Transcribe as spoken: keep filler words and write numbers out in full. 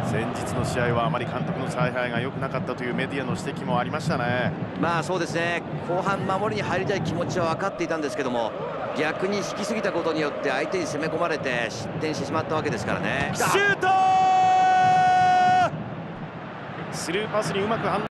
前日の試合はあまり監督の采配が良くなかったというメディアの指摘もありましたね。 まあそうですね、後半守りに入りたい気持ちは分かっていたんですけども、逆に引きすぎたことによって相手に攻め込まれて失点してしまったわけですからね。 シュート！スルーパスにうまく反応